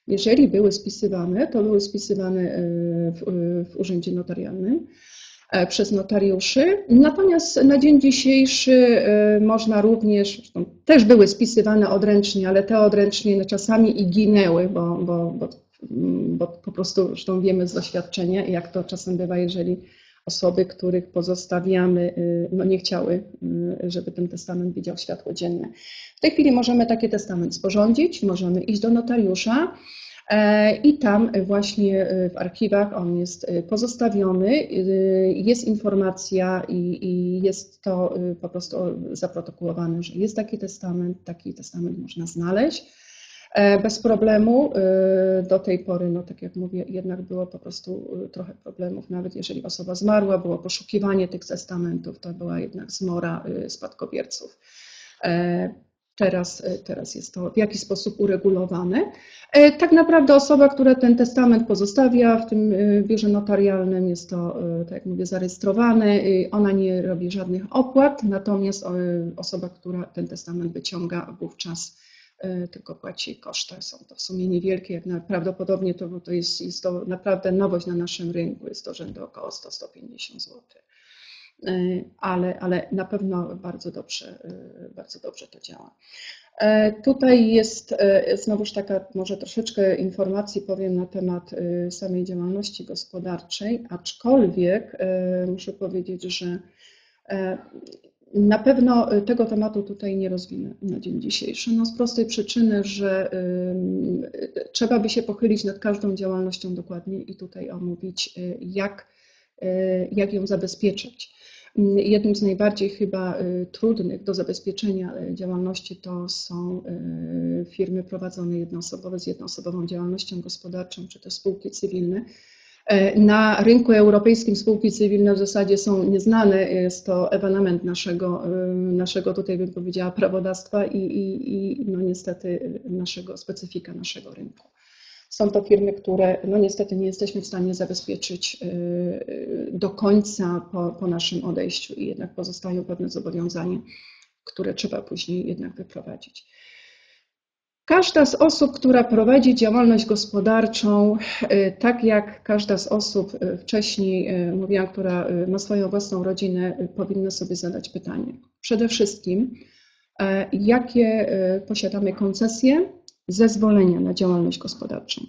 Jeżeli były spisywane, to były spisywane w, w urzędzie notarialnym przez notariuszy. Natomiast na dzień dzisiejszy można również, też były spisywane odręcznie, ale te odręcznie czasami i ginęły, bo, bo, bo, bo po prostu zresztą wiemy z doświadczenia, jak to czasem bywa, jeżeli osoby, których pozostawiamy, no nie chciały, żeby ten testament widział światło dzienne. W tej chwili możemy taki testament sporządzić, możemy iść do notariusza i tam właśnie w archiwach on jest pozostawiony, jest informacja i, i jest to po prostu zaprotokołowane, że jest taki testament, taki testament można znaleźć bez problemu. Do tej pory, no tak jak mówię, jednak było po prostu trochę problemów, nawet jeżeli osoba zmarła, było poszukiwanie tych testamentów, to była jednak zmora spadkobierców. Teraz, teraz jest to w jakiś sposób uregulowane. Tak naprawdę osoba, która ten testament pozostawia w tym biurze notarialnym, jest to, tak jak mówię, zarejestrowane, ona nie robi żadnych opłat, natomiast osoba, która ten testament wyciąga, wówczas tylko płaci koszty. Są to w sumie niewielkie, jak na, prawdopodobnie to, to jest, jest to naprawdę nowość na naszym rynku, jest to rzędu około sto do stu pięćdziesięciu złotych. Ale, ale na pewno bardzo dobrze, bardzo dobrze to działa. Tutaj jest znowuż taka może troszeczkę informacji powiem na temat samej działalności gospodarczej, aczkolwiek muszę powiedzieć, że na pewno tego tematu tutaj nie rozwinę na dzień dzisiejszy, no z prostej przyczyny, że y, trzeba by się pochylić nad każdą działalnością dokładnie i tutaj omówić, y, jak, y, jak ją zabezpieczyć. Jednym z najbardziej chyba y, trudnych do zabezpieczenia działalności to są y, firmy prowadzone jednoosobowe z jednoosobową działalnością gospodarczą, czy też spółki cywilne. Na rynku europejskim spółki cywilne w zasadzie są nieznane, jest to ewenement naszego, naszego tutaj bym powiedziała prawodawstwa i, i, i no niestety naszego, specyfika naszego rynku. Są to firmy, które no niestety nie jesteśmy w stanie zabezpieczyć do końca po, po naszym odejściu i jednak pozostają pewne zobowiązania, które trzeba później jednak wyprowadzić. Każda z osób, która prowadzi działalność gospodarczą, tak jak każda z osób wcześniej mówiłam, która ma swoją własną rodzinę, powinna sobie zadać pytanie. Przede wszystkim, jakie posiadamy koncesje, zezwolenia na działalność gospodarczą?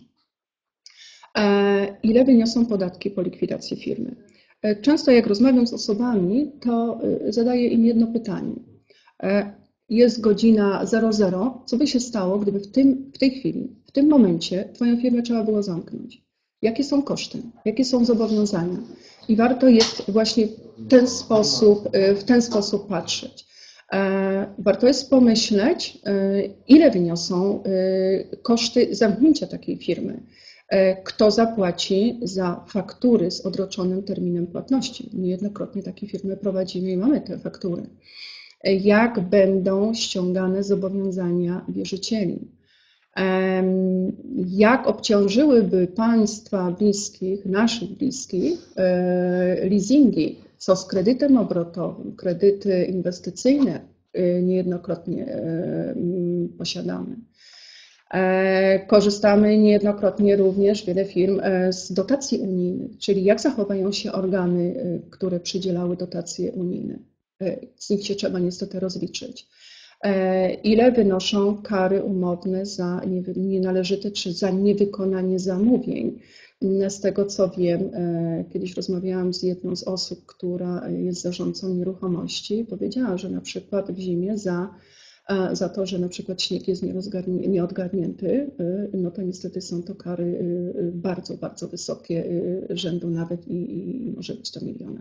Ile wyniosą podatki po likwidacji firmy? Często jak rozmawiam z osobami, to zadaję im jedno pytanie. Jest godzina zero zero, co by się stało, gdyby w, tym, w tej chwili, w tym momencie Twoją firmę trzeba było zamknąć? Jakie są koszty? Jakie są zobowiązania? I warto jest właśnie w ten sposób, w ten sposób patrzeć. Warto jest pomyśleć, ile wyniosą koszty zamknięcia takiej firmy. Kto zapłaci za faktury z odroczonym terminem płatności? Niejednokrotnie takie firmy prowadzimy i mamy te faktury. Jak będą ściągane zobowiązania wierzycieli? Jak obciążyłyby Państwa bliskich, naszych bliskich leasingi? Co z kredytem obrotowym? Kredyty inwestycyjne niejednokrotnie posiadamy. Korzystamy niejednokrotnie również, wiele firm, z dotacji unijnych, czyli jak zachowają się organy, które przydzielały dotacje unijne. Z nich się trzeba niestety rozliczyć. Ile wynoszą kary umowne za nienależyte czy za niewykonanie zamówień? Z tego co wiem, kiedyś rozmawiałam z jedną z osób, która jest zarządcą nieruchomości, powiedziała, że na przykład w zimie za, za to, że na przykład śnieg jest nieodgarnięty, no to niestety są to kary bardzo, bardzo wysokie, rzędu nawet i, i może być to miliona.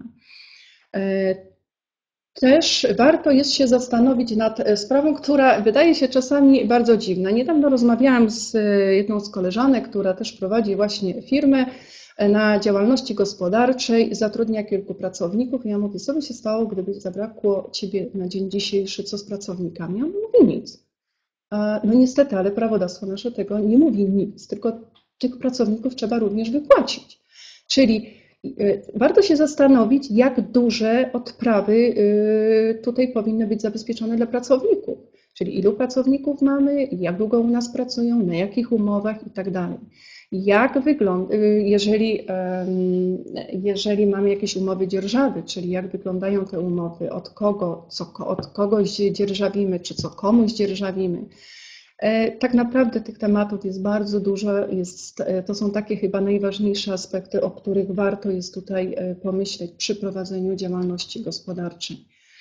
Też warto jest się zastanowić nad sprawą, która wydaje się czasami bardzo dziwna. Niedawno rozmawiałam z jedną z koleżanek, która też prowadzi właśnie firmę na działalności gospodarczej, zatrudnia kilku pracowników i ja mówię, co by się stało, gdyby zabrakło Ciebie na dzień dzisiejszy, co z pracownikami? On mówi nic. No niestety, ale prawodawstwo nasze tego nie mówi nic, tylko tych pracowników trzeba również wypłacić. Czyli warto się zastanowić, jak duże odprawy tutaj powinny być zabezpieczone dla pracowników. czyli ilu pracowników mamy, jak długo u nas pracują, na jakich umowach i tak dalej. Jak wygląda, jeżeli, jeżeli mamy jakieś umowy dzierżawy, czyli jak wyglądają te umowy, od kogo, co, od kogoś dzierżawimy, czy co komuś dzierżawimy. Tak naprawdę tych tematów jest bardzo dużo, jest, to są takie chyba najważniejsze aspekty, o których warto jest tutaj pomyśleć przy prowadzeniu działalności gospodarczej.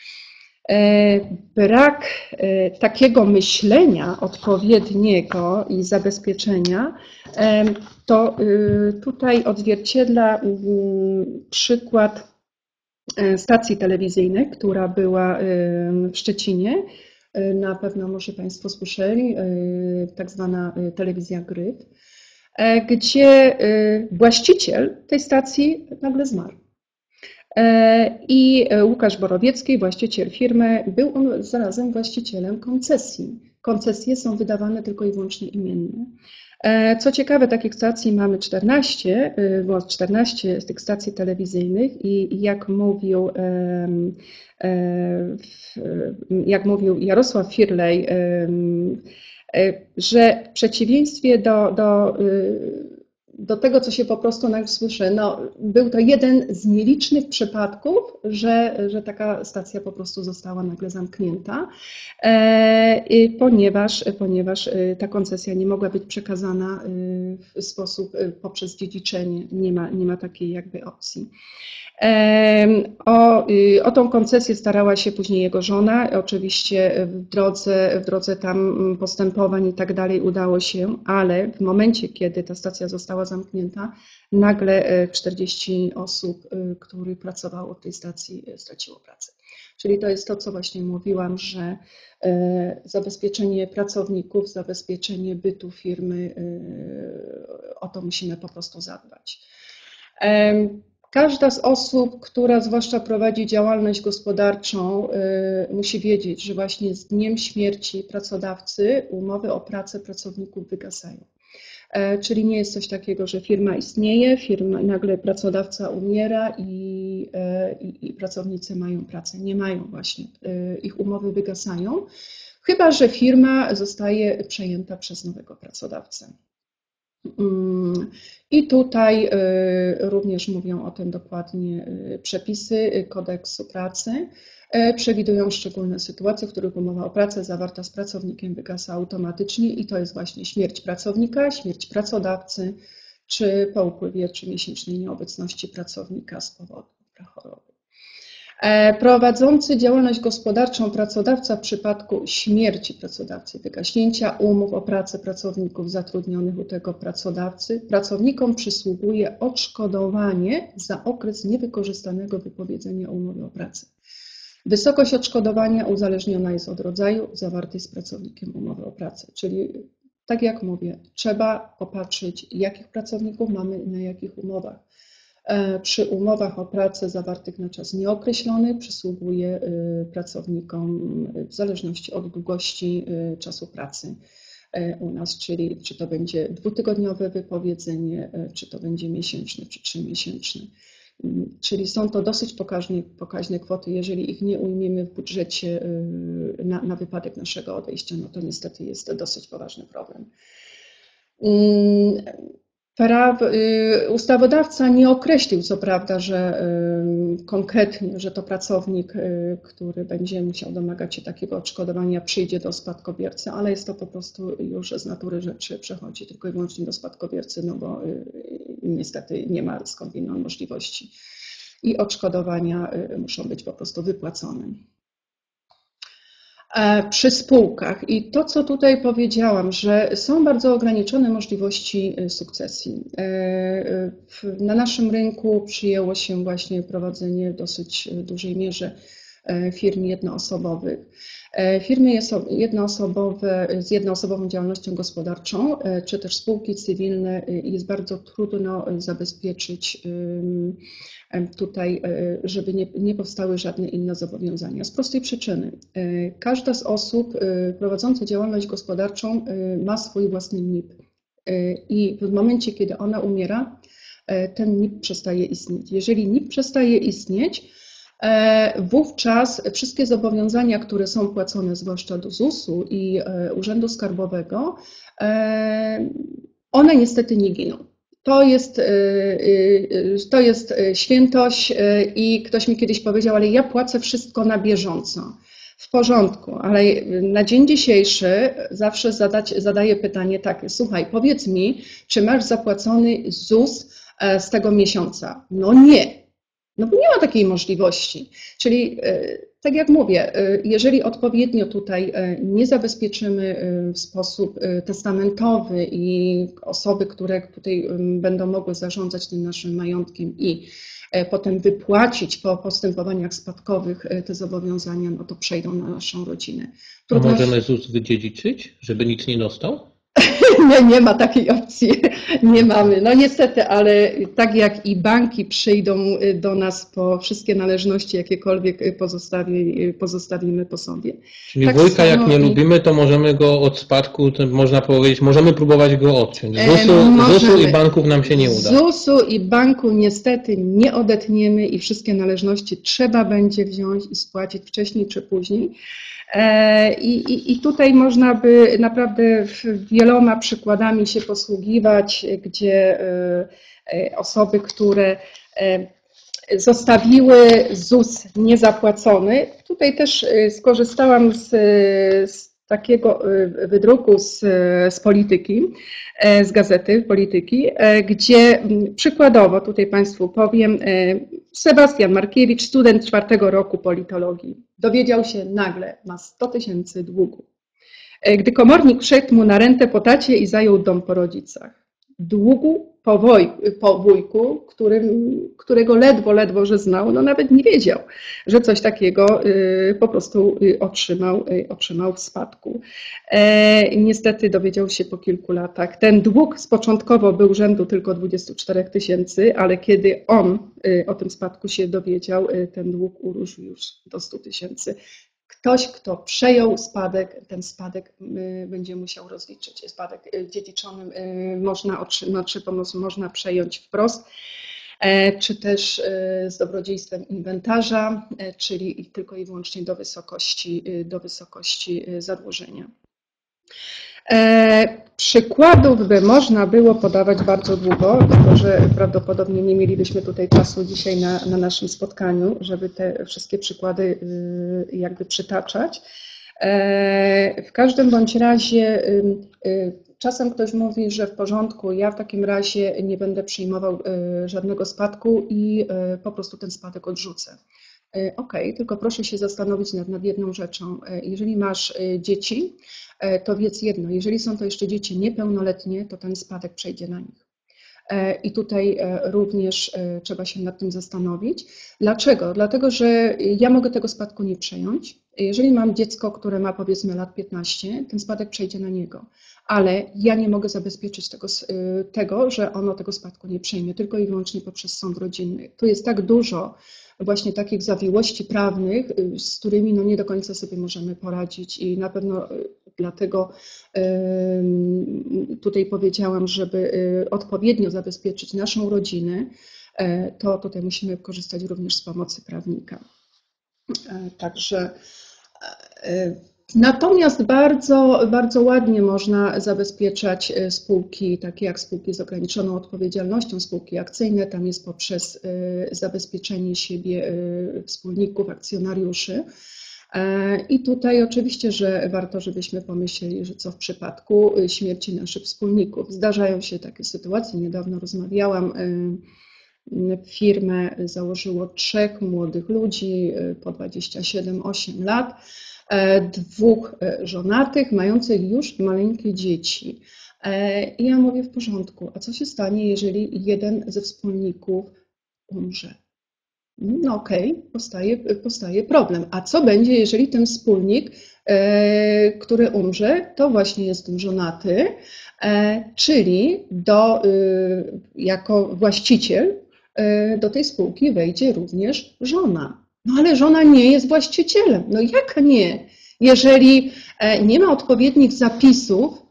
Brak takiego myślenia odpowiedniego i zabezpieczenia to tutaj odzwierciedla przykład stacji telewizyjnej, która była w Szczecinie. Na pewno może Państwo słyszeli, tak zwana telewizja Gryf, gdzie właściciel tej stacji nagle zmarł. I Łukasz Borowiecki, właściciel firmy, był on zarazem właścicielem koncesji. Koncesje są wydawane tylko i wyłącznie imienne. Co ciekawe, takich stacji mamy czternaście, było czternaście z tych stacji telewizyjnych i jak mówił, jak mówił Jarosław Firlej, że w przeciwieństwie do, do, do tego, co się po prostu nagle słyszy, no, był to jeden z nielicznych przypadków, że, że taka stacja po prostu została nagle zamknięta, ponieważ, ponieważ ta koncesja nie mogła być przekazana w sposób poprzez dziedziczenie, nie ma, nie ma takiej jakby opcji. O, o tą koncesję starała się później jego żona. Oczywiście w drodze, w drodze tam postępowań i tak dalej udało się, ale w momencie, kiedy ta stacja została zamknięta, nagle czterdzieści osób, które pracowało w tej stacji, straciło pracę. Czyli to jest to, co właśnie mówiłam, że zabezpieczenie pracowników, zabezpieczenie bytu firmy, o to musimy po prostu zadbać. Każda z osób, która zwłaszcza prowadzi działalność gospodarczą, musi wiedzieć, że właśnie z dniem śmierci pracodawcy umowy o pracę pracowników wygasają. Czyli nie jest coś takiego, że firma istnieje, firma, nagle pracodawca umiera i, i, i pracownicy mają pracę. Nie mają właśnie. Ich umowy wygasają, chyba że firma zostaje przejęta przez nowego pracodawcę. I tutaj również mówią o tym dokładnie przepisy kodeksu pracy. Przewidują szczególne sytuacje, w których umowa o pracę zawarta z pracownikiem wygasa automatycznie i to jest właśnie śmierć pracownika, śmierć pracodawcy, czy po upływie trzymiesięcznej nieobecności pracownika z powodu choroby. Prowadzący działalność gospodarczą pracodawca w przypadku śmierci pracodawcy, wygaśnięcia umów o pracę pracowników zatrudnionych u tego pracodawcy, pracownikom przysługuje odszkodowanie za okres niewykorzystanego wypowiedzenia umowy o pracę. Wysokość odszkodowania uzależniona jest od rodzaju zawartej z pracownikiem umowy o pracę, czyli tak jak mówię, trzeba popatrzeć, jakich pracowników mamy i na jakich umowach. Przy umowach o pracę zawartych na czas nieokreślony przysługuje pracownikom w zależności od długości czasu pracy u nas, czyli czy to będzie dwutygodniowe wypowiedzenie, czy to będzie miesięczne, czy trzymiesięczne. Czyli są to dosyć pokaźne, pokaźne kwoty. Jeżeli ich nie ujmiemy w budżecie na, na wypadek naszego odejścia, no to niestety jest to dosyć poważny problem. Praw, ustawodawca nie określił co prawda, że konkretnie, że to pracownik, który będzie musiał domagać się takiego odszkodowania, przyjdzie do spadkobiercy, ale jest to po prostu już z natury rzeczy przechodzi tylko i wyłącznie do spadkobiercy, no bo niestety nie ma skądinąd możliwości i odszkodowania muszą być po prostu wypłacone. Przy spółkach i to, co tutaj powiedziałam, że są bardzo ograniczone możliwości sukcesji. Na naszym rynku przyjęło się właśnie prowadzenie w dosyć dużej mierze firm jednoosobowych. Firmy jednoosobowe z jednoosobową działalnością gospodarczą, czy też spółki cywilne jest bardzo trudno zabezpieczyć tutaj, żeby nie, nie powstały żadne inne zobowiązania. Z prostej przyczyny. Każda z osób prowadzących działalność gospodarczą ma swój własny N I P i w momencie, kiedy ona umiera, ten N I P przestaje istnieć. Jeżeli N I P przestaje istnieć, wówczas wszystkie zobowiązania, które są płacone zwłaszcza do zusu i Urzędu Skarbowego, one niestety nie giną. To jest, to jest świętość i ktoś mi kiedyś powiedział, ale ja płacę wszystko na bieżąco. W porządku, ale na dzień dzisiejszy zawsze zadać, zadaję pytanie takie, słuchaj, powiedz mi, czy masz zapłacony ZUS z tego miesiąca? No nie. No bo nie ma takiej możliwości. Czyli tak jak mówię, jeżeli odpowiednio tutaj nie zabezpieczymy w sposób testamentowy i osoby, które tutaj będą mogły zarządzać tym naszym majątkiem i potem wypłacić po postępowaniach spadkowych te zobowiązania, no to przejdą na naszą rodzinę. Trudno... A możemy ZUS wydziedziczyć, żeby nic nie dostał? Nie, nie ma takiej opcji, nie mamy. No niestety, ale tak jak i banki przyjdą do nas po wszystkie należności, jakiekolwiek pozostawi, pozostawimy po sobie. Czyli tak wujka jak nie i... lubimy, to możemy go od spadku, to można powiedzieć, możemy próbować go odciąć. ZUS-u, możemy. ZUS-u i banków nam się nie uda. ZUS-u i banku niestety nie odetniemy i wszystkie należności trzeba będzie wziąć i spłacić wcześniej czy później. I, i, I tutaj można by naprawdę wieloma przykładami się posługiwać, gdzie osoby, które zostawiły ZUS niezapłacony, tutaj też skorzystałam z, z takiego wydruku z, z polityki, z gazety Polityki, gdzie przykładowo, tutaj Państwu powiem, Sebastian Markiewicz, student czwartego roku politologii, dowiedział się nagle, ma sto tysięcy długu. Gdy komornik wszedł mu na rentę po tacie i zajął dom po rodzicach. Długu po, woj, po wujku, którym, którego ledwo, ledwo, że znał, no nawet nie wiedział, że coś takiego y, po prostu y, otrzymał, y, otrzymał w spadku. E, niestety dowiedział się po kilku latach. Ten dług z początkowo był rzędu tylko dwudziestu czterech tysięcy, ale kiedy on y, o tym spadku się dowiedział, y, ten dług urósł już do stu tysięcy. Ktoś, kto przejął spadek, ten spadek będzie musiał rozliczyć. Spadek dziedziczony można otrzymać, czy pomoc można przejąć wprost, czy też z dobrodziejstwem inwentarza, czyli tylko i wyłącznie do wysokości, do wysokości zadłużenia. Przykładów by można było podawać bardzo długo, tylko że prawdopodobnie nie mielibyśmy tutaj czasu dzisiaj na, na naszym spotkaniu, żeby te wszystkie przykłady jakby przytaczać. W każdym bądź razie czasem ktoś mówi, że w porządku, ja w takim razie nie będę przyjmował żadnego spadku i po prostu ten spadek odrzucę. Ok, tylko proszę się zastanowić nad, nad jedną rzeczą. Jeżeli masz dzieci, to wiedz jedno, jeżeli są to jeszcze dzieci niepełnoletnie, to ten spadek przejdzie na nich. I tutaj również trzeba się nad tym zastanowić. Dlaczego? Dlatego, że ja mogę tego spadku nie przejąć. Jeżeli mam dziecko, które ma powiedzmy lat piętnaście, ten spadek przejdzie na niego. Ale ja nie mogę zabezpieczyć tego, tego, że ono tego spadku nie przejmie, tylko i wyłącznie poprzez sąd rodzinny. Tu jest tak dużo właśnie takich zawiłości prawnych, z którymi no nie do końca sobie możemy poradzić i na pewno dlatego tutaj powiedziałam, żeby odpowiednio zabezpieczyć naszą rodzinę, to tutaj musimy korzystać również z pomocy prawnika. Także natomiast bardzo, bardzo ładnie można zabezpieczać spółki, takie jak spółki z ograniczoną odpowiedzialnością, spółki akcyjne, tam jest poprzez zabezpieczenie siebie wspólników, akcjonariuszy. I tutaj oczywiście, że warto, żebyśmy pomyśleli, że co w przypadku śmierci naszych wspólników. Zdarzają się takie sytuacje, niedawno rozmawiałam, firmę założyło trzech młodych ludzi po dwadzieścia siedem osiem lat, dwóch żonatych, mających już maleńkie dzieci. I ja mówię, w porządku, a co się stanie, jeżeli jeden ze wspólników umrze? No okej, okay, powstaje, powstaje problem. A co będzie, jeżeli ten wspólnik, który umrze, to właśnie jest ten żonaty, czyli do, jako właściciel do tej spółki wejdzie również żona. No ale żona nie jest właścicielem. No jak nie? Jeżeli nie ma odpowiednich zapisów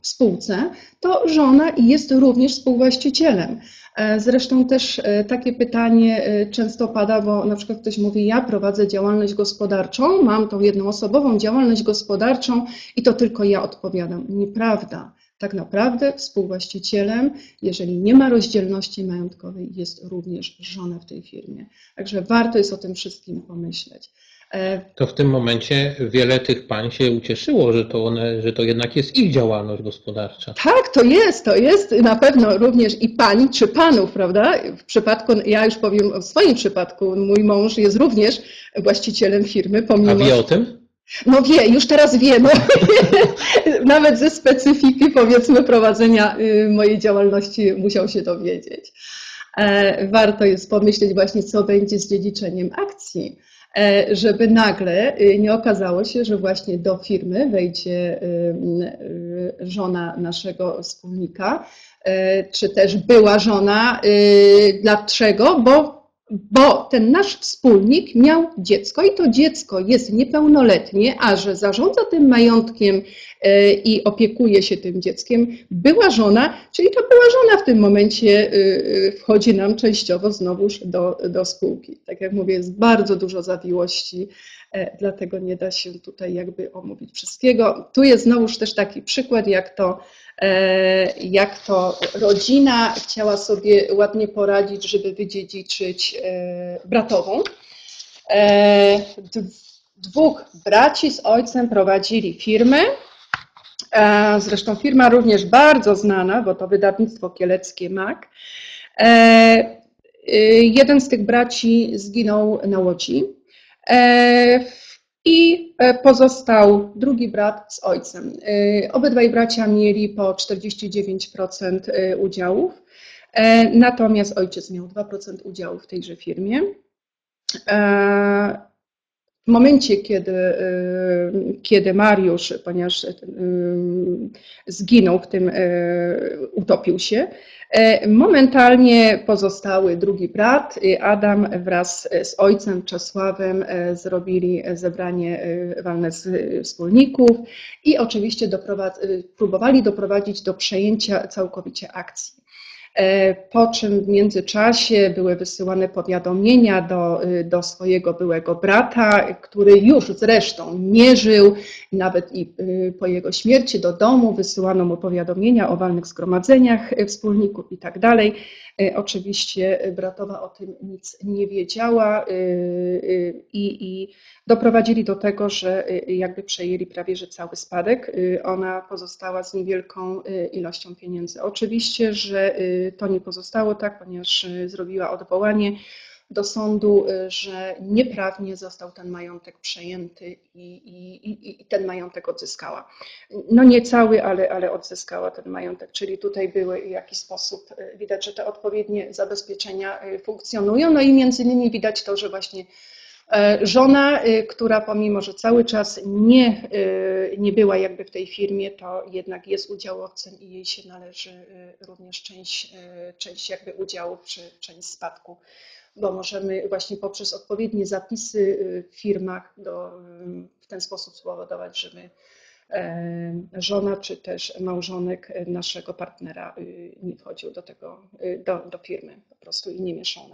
w spółce, to żona jest również współwłaścicielem. Zresztą też takie pytanie często pada, bo na przykład ktoś mówi, ja prowadzę działalność gospodarczą, mam tą jednoosobową działalność gospodarczą i to tylko ja odpowiadam. Nieprawda. Tak naprawdę współwłaścicielem, jeżeli nie ma rozdzielności majątkowej, jest również żona w tej firmie. Także warto jest o tym wszystkim pomyśleć. To w tym momencie wiele tych pań się ucieszyło, że to, one, że to jednak jest ich działalność gospodarcza. Tak, to jest, to jest na pewno również i pań czy panów, prawda? W przypadku, ja już powiem o swoim przypadku, mój mąż jest również właścicielem firmy. Pomimo, A wie o tym? No wie, już teraz wie, no, nawet ze specyfiki powiedzmy prowadzenia mojej działalności musiał się dowiedzieć. Warto jest pomyśleć właśnie, co będzie z dziedziczeniem akcji, żeby nagle nie okazało się, że właśnie do firmy wejdzie żona naszego wspólnika, czy też była żona. Dlaczego? Bo Bo ten nasz wspólnik miał dziecko i to dziecko jest niepełnoletnie, a że zarządza tym majątkiem i opiekuje się tym dzieckiem, była żona, czyli to była żona w tym momencie wchodzi nam częściowo znowuż do, do spółki. Tak jak mówię, jest bardzo dużo zawiłości, dlatego nie da się tutaj jakby omówić wszystkiego. Tu jest znowuż też taki przykład, jak to jak to rodzina chciała sobie ładnie poradzić, żeby wydziedziczyć bratową. Dwóch braci z ojcem prowadzili firmę, zresztą firma również bardzo znana, bo to wydawnictwo kieleckie M A K. Jeden z tych braci zginął na łodzi i pozostał drugi brat z ojcem. Obydwaj bracia mieli po czterdzieści dziewięć procent udziałów, natomiast ojciec miał dwa procent udziałów w tejże firmie. W momencie, kiedy, kiedy Mariusz, ponieważ zginął w tym, utopił się, momentalnie pozostały drugi brat, Adam, wraz z ojcem Czesławem zrobili zebranie walne z wspólników i oczywiście doprowadz, próbowali doprowadzić do przejęcia całkowicie akcji. Po czym w międzyczasie były wysyłane powiadomienia do, do swojego byłego brata, który już zresztą nie żył, nawet i po jego śmierci do domu wysyłano mu powiadomienia o walnych zgromadzeniach wspólników i tak dalej. Oczywiście bratowa o tym nic nie wiedziała i, i doprowadzili do tego, że jakby przejęli prawie że cały spadek. Ona pozostała z niewielką ilością pieniędzy. Oczywiście, że to nie pozostało tak, ponieważ zrobiła odwołanie do sądu, że nieprawnie został ten majątek przejęty i, i, i ten majątek odzyskała. No nie cały, ale, ale odzyskała ten majątek, czyli tutaj były w jakiś sposób, widać, że te odpowiednie zabezpieczenia funkcjonują, no i między innymi widać to, że właśnie żona, która pomimo, że cały czas nie, nie była jakby w tej firmie, to jednak jest udziałowcem i jej się należy również część, część jakby udziałów czy część spadku, bo możemy właśnie poprzez odpowiednie zapisy w firmach do, w ten sposób spowodować, żeby żona czy też małżonek naszego partnera nie wchodził do tego, do, do firmy po prostu i nie mieszał.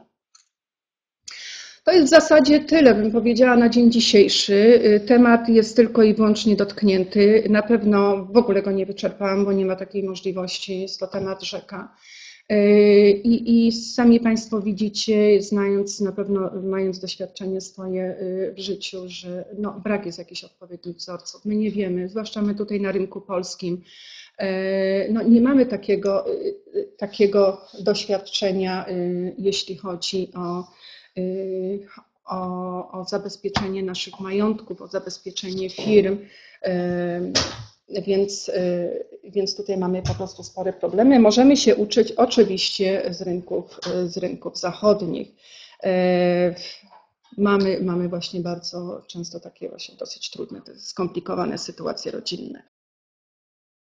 To jest w zasadzie tyle, bym powiedziała, na dzień dzisiejszy. Temat jest tylko i wyłącznie dotknięty. Na pewno w ogóle go nie wyczerpałam, bo nie ma takiej możliwości. Jest to temat rzeka. I, i sami Państwo widzicie, znając na pewno, mając doświadczenie swoje w życiu, że no, brak jest jakichś odpowiednich wzorców. My nie wiemy, zwłaszcza my tutaj na rynku polskim, no, nie mamy takiego, takiego doświadczenia, jeśli chodzi o O, o zabezpieczenie naszych majątków, o zabezpieczenie firm, więc, więc tutaj mamy po prostu spore problemy. Możemy się uczyć oczywiście z rynków, z rynków zachodnich. Mamy, mamy właśnie bardzo często takie właśnie dosyć trudne, skomplikowane sytuacje rodzinne.